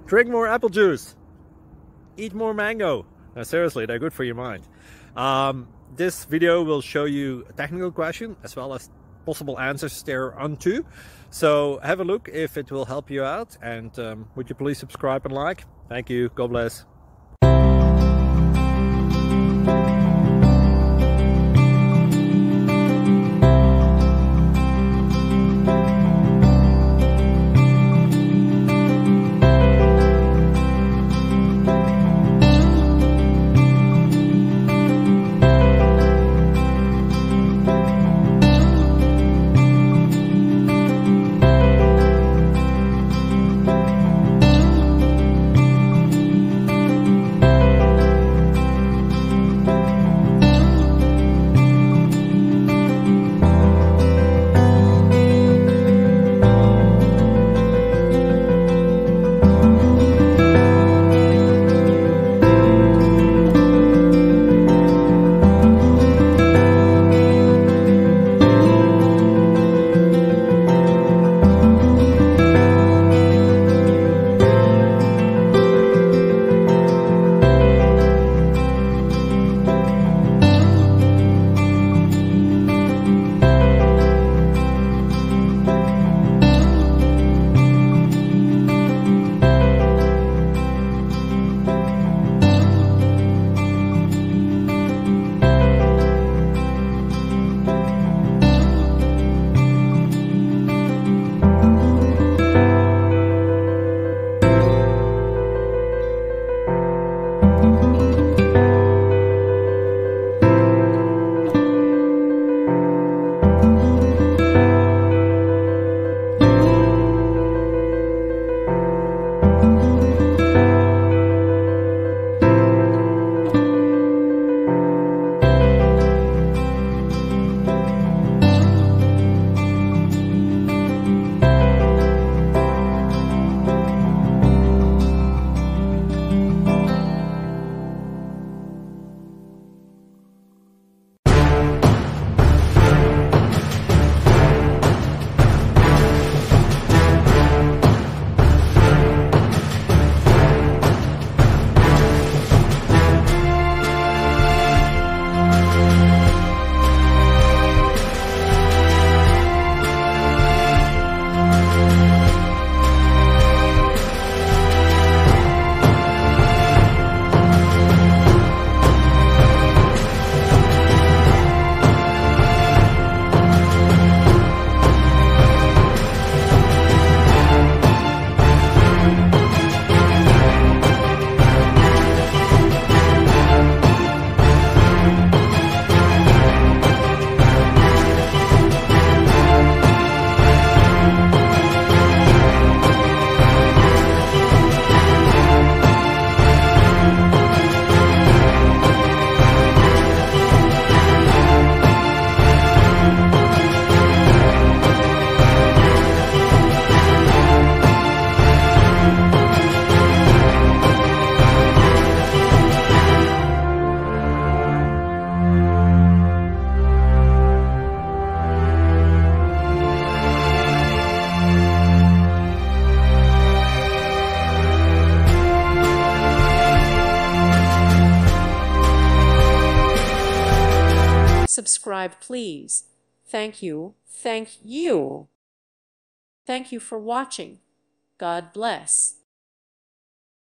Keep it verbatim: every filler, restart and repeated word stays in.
Drink more apple juice. Eat more mango. No, seriously, they're good for your mind. Um, this video will show you a technical question as well as possible answers thereunto. So have a look if it will help you out, and um, would you please subscribe and like? Thank you. God bless. Subscribe, please. Thank you. Thank you. Thank you for watching. God bless.